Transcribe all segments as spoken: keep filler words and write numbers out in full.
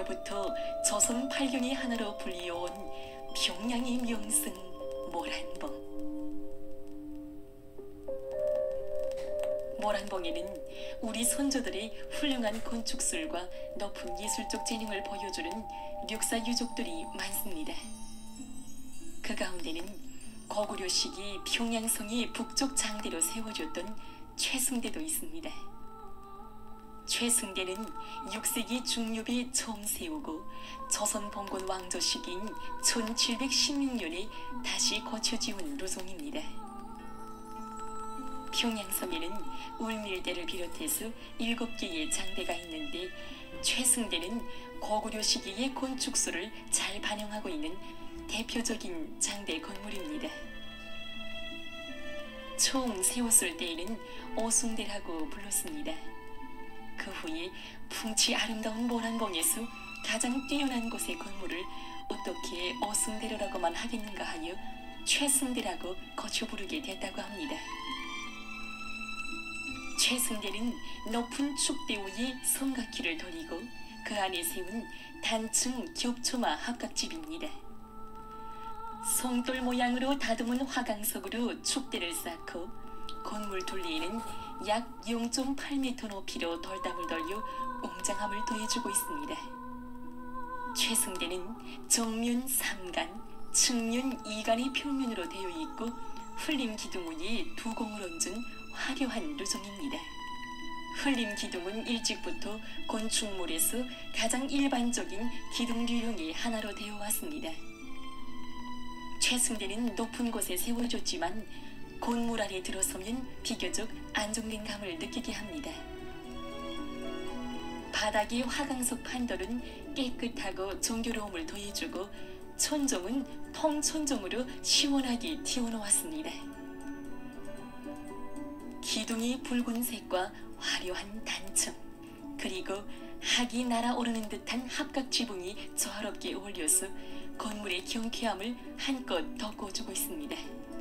고려부터 조선 팔경의 하나로 불리어온 평양의 명승 모란봉. 모란봉에는 우리 선조들의 훌륭한 건축술과 높은 예술적 재능을 보여주는 력사 유적들이 많습니다. 그 가운데는 고구려 시기 평양성이 북쪽 장대로 세워졌던 최승대도 있습니다. 최승대는 육 세기 중엽에 처음 세우고 조선 봉건 왕조 시기인 천칠백십육 년에 다시 고쳐지은 루종입니다. 평양성에는 울밀대를 비롯해서 일곱 개의 장대가 있는데 최승대는 고구려 시기의 건축술을 잘 반영하고 있는 대표적인 장대 건물입니다. 총 세웠을 때에는 오숭대라고 불렀습니다. 그 후에 풍치 아름다운 모란봉에서 가장 뛰어난 곳의 건물을 어떻게 오숭대로라고만 하겠는가 하여 최승대라고 거쳐 부르게 됐다고 합니다. 최승대는 높은 축대 위에 성곽키를 돌리고 그 안에 세운 단층 겹초마 합각집입니다. 송돌 모양으로 다듬은 화강석으로 축대를 쌓고 건물 둘레에는 약 영 점 팔 미터 높이로 돌담을 돌려 웅장함을 더해주고 있습니다. 최승대는 정면 삼간, 측면 이간의 평면으로 되어 있고 흘림 기둥 위에 두 공을 얹은 화려한 루종입니다. 흘림 기둥은 일찍부터 건축물에서 가장 일반적인 기둥 유형의 하나로 되어 왔습니다. 최승대는 높은 곳에 세워졌지만 건물 안에 들어서면 비교적 안정된 감을 느끼게 합니다. 바닥의 화강석 판돌은 깨끗하고 정교로움을 더해주고 천정은 통천정으로 시원하게 튀어놓았습니다. 기둥이 붉은색과 화려한 단청, 그리고 학이 날아오르는 듯한 합각 지붕이 조화롭게 어울려서 건물의 경쾌함을 한껏 돋궈주고 있습니다.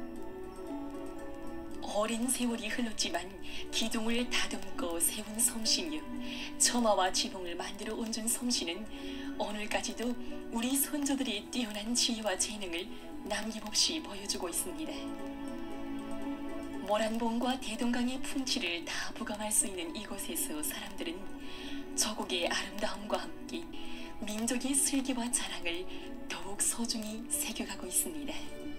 오랜 세월이 흘렀지만 기둥을 다듬고 세운 솜씨며 처마와 지붕을 만들어 얹은 솜씨는 오늘까지도 우리 선조들의 뛰어난 지혜와 재능을 남김없이 보여주고 있습니다. 모란봉과 대동강의 풍치를 다 부감할 수 있는 이곳에서 사람들은 조국의 아름다움과 함께 민족의 슬기와 자랑을 더욱 소중히 새겨가고 있습니다.